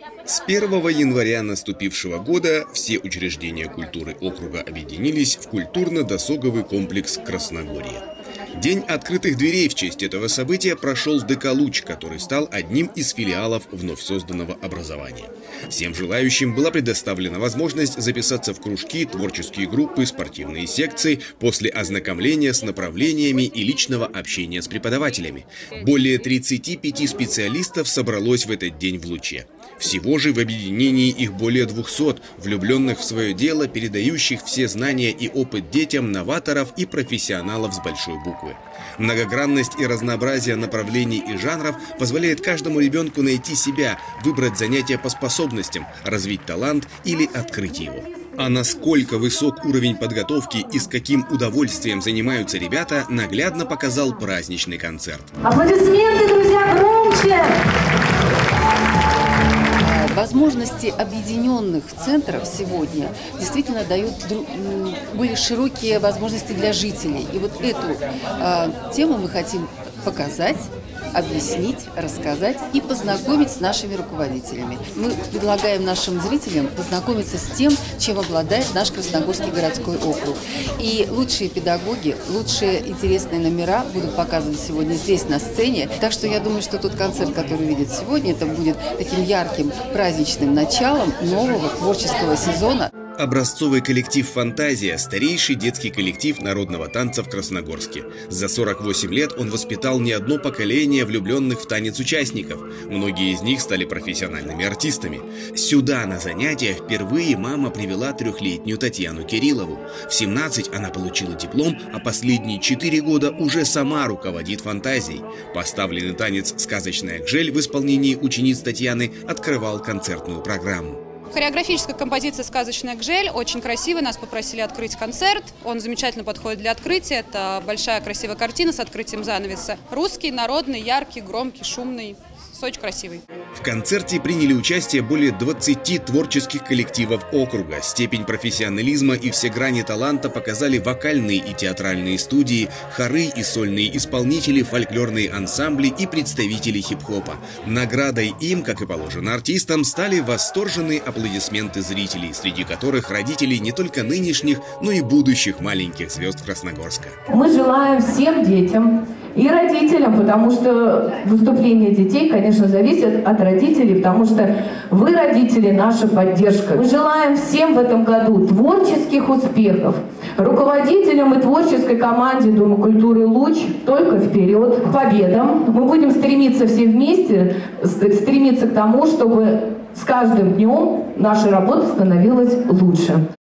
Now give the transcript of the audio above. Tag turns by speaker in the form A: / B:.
A: С 1 января наступившего года все учреждения культуры округа объединились в культурно-досуговый комплекс «Красногорье». День открытых дверей в честь этого события прошел в ДК «Луч», который стал одним из филиалов вновь созданного образования. Всем желающим была предоставлена возможность записаться в кружки, творческие группы, спортивные секции после ознакомления с направлениями и личного общения с преподавателями. Более 35 специалистов собралось в этот день в «Луче». Всего же в объединении их более 200, влюбленных в свое дело, передающих все знания и опыт детям, новаторов и профессионалов с большой буквы. Многогранность и разнообразие направлений и жанров позволяет каждому ребенку найти себя, выбрать занятия по способностям, развить талант или открыть его. А насколько высок уровень подготовки и с каким удовольствием занимаются ребята, наглядно показал праздничный концерт.
B: Аплодисменты, друзья, громче!
C: Возможности объединенных центров сегодня действительно дают более широкие возможности для жителей. И вот эту тему мы хотим показать, объяснить, рассказать и познакомить с нашими руководителями. Мы предлагаем нашим зрителям познакомиться с тем, чем обладает наш Красногорский городской округ. И лучшие педагоги, лучшие интересные номера будут показаны сегодня здесь, на сцене. Так что я думаю, что тот концерт, который увидят сегодня, это будет таким ярким праздничным началом нового творческого сезона.
A: Образцовый коллектив «Фантазия» – старейший детский коллектив народного танца в Красногорске. За 48 лет он воспитал не одно поколение влюбленных в танец участников. Многие из них стали профессиональными артистами. Сюда на занятия впервые мама привела 3-летнюю Татьяну Кириллову. В 17 она получила диплом, а последние 4 года уже сама руководит «Фантазией». Поставленный танец «Сказочная Гжель» в исполнении учениц Татьяны открывал концертную программу.
D: Хореографическая композиция «Сказочная Гжель» очень красивая. Нас попросили открыть концерт. Он замечательно подходит для открытия. Это большая красивая картина с открытием занавеса. Русский, народный, яркий, громкий, шумный. Очень красивый.
A: В концерте приняли участие более 20 творческих коллективов округа. Степень профессионализма и все грани таланта показали вокальные и театральные студии, хоры и сольные исполнители, фольклорные ансамбли и представители хип-хопа. Наградой им, как и положено артистам, стали восторженные аплодисменты зрителей, среди которых родители не только нынешних, но и будущих маленьких звезд Красногорска.
B: Мы желаем всем детям и родителям, потому что выступление детей, конечно, зависит от родителей, потому что вы, родители, наша поддержка. Мы желаем всем в этом году творческих успехов. Руководителям и творческой команде Дома культуры «Луч» только вперед, к победам. Мы будем стремиться все вместе, стремиться к тому, чтобы с каждым днем наша работа становилась лучше.